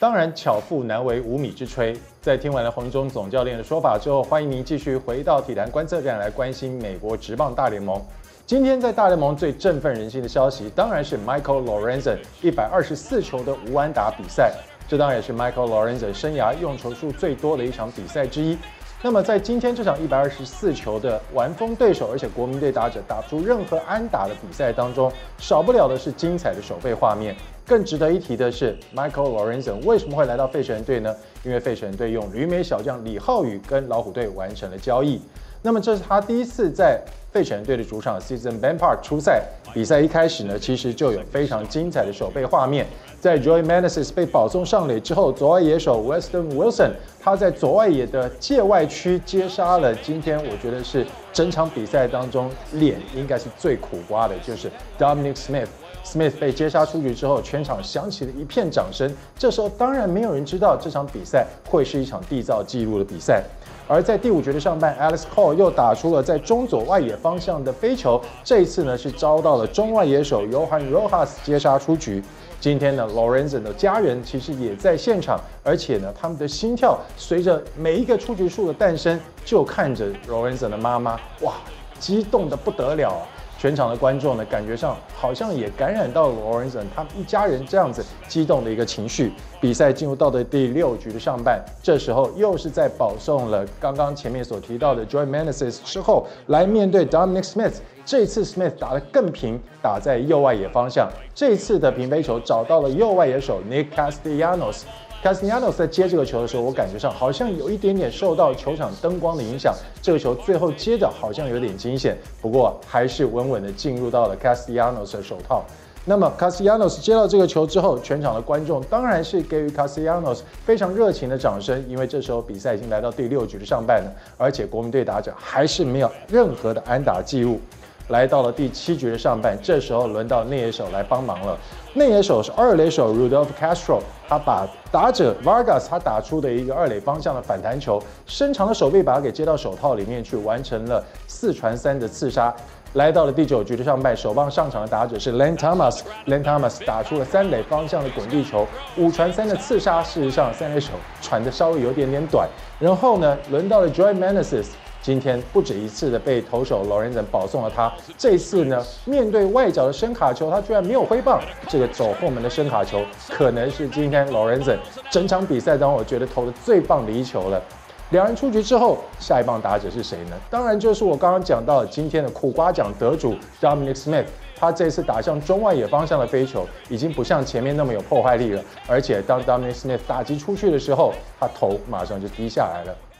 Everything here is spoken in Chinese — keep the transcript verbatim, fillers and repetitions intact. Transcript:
当然，巧妇难为无米之炊。在听完了黄忠总教练的说法之后，欢迎您继续回到体坛观测站来关心美国职棒大联盟。今天在大联盟最振奋人心的消息，当然是 Michael Lorenzen 一百二十四球的无安打比赛。这当然也是 Michael Lorenzen 生涯用球数最多的一场比赛之一。那么在今天这场一百二十四球的完封对手，而且国民队打者打不出任何安打的比赛当中，少不了的是精彩的守备画面。更值得一提的是 ，Michael Lorenzen 为什么会来到费城人队呢？因为费城人队用旅美小将李浩宇跟老虎队完成了交易。那么这是他第一次在费城人队的主场 Citizens Bank Park 出赛。比赛一开始呢，其实就有非常精彩的守备画面。在 Joey Meneses 被保送上垒之后，左外野手 Weston Wilson 他在左外野的界外区接杀了。今天我觉得是整场比赛当中脸应该是最苦瓜的，就是 Dominic Smith。Smith 被接杀出局之后，全场响起了一片掌声。这时候当然没有人知道这场比赛会是一场缔造纪录的比赛。而在第五局的上半 ，Alex Cole 又打出了在中左外野方向的飞球，这一次呢是遭到了中外野手 Johan Rojas 接杀出局。今天呢 ，Lorenzen 的家人其实也在现场，而且呢，他们的心跳随着每一个出局数的诞生，就看着 Lorenzen 的妈妈，哇，激动得不得了啊！全场的观众呢，感觉上好像也感染到了 Lorenzen 他们一家人这样子激动的一个情绪。比赛进入到的第六局的上半，这时候又是在保送了刚刚前面所提到的 Joey Meneses 之后，来面对 Dominic Smith。这次 Smith 打得更平，打在右外野方向。这次的平飞球找到了右外野手 Nick Castellanos。Castellanos 在接这个球的时候，我感觉上好像有一点点受到球场灯光的影响，这个球最后接的好像有点惊险，不过还是稳稳的进入到了 Castellanos 的手套。那么 Castellanos 接到这个球之后，全场的观众当然是给予 Castellanos 非常热情的掌声，因为这时候比赛已经来到第六局的上半了，而且国民队打者还是没有任何的安打记录。来到了第七局的上半，这时候轮到内野手来帮忙了。内野手是二垒手 Rudolph Castro， 他把打者 Vargas 他打出的一个二垒方向的反弹球，伸长的手臂把它给接到手套里面去，完成了四传三的刺杀。来到了第九局的上半，首棒上场的打者是 Len Thomas，Len Thomas 打出了三垒方向的滚地球，五传三的刺杀。事实上，三垒手传的稍微有点点短。然后呢，轮到了 Joey Meneses。今天不止一次的被投手 Lorenzen 保送了他，这次呢，面对外角的伸卡球，他居然没有挥棒。这个走后门的伸卡球，可能是今天 Lorenzen 整场比赛当中我觉得投的最棒的一球了。两人出局之后，下一棒打者是谁呢？当然就是我刚刚讲到今天的苦瓜奖得主 Dominic Smith。他这次打向中外野方向的飞球，已经不像前面那么有破坏力了。而且当 Dominic Smith 打击出去的时候，他头马上就低下来了。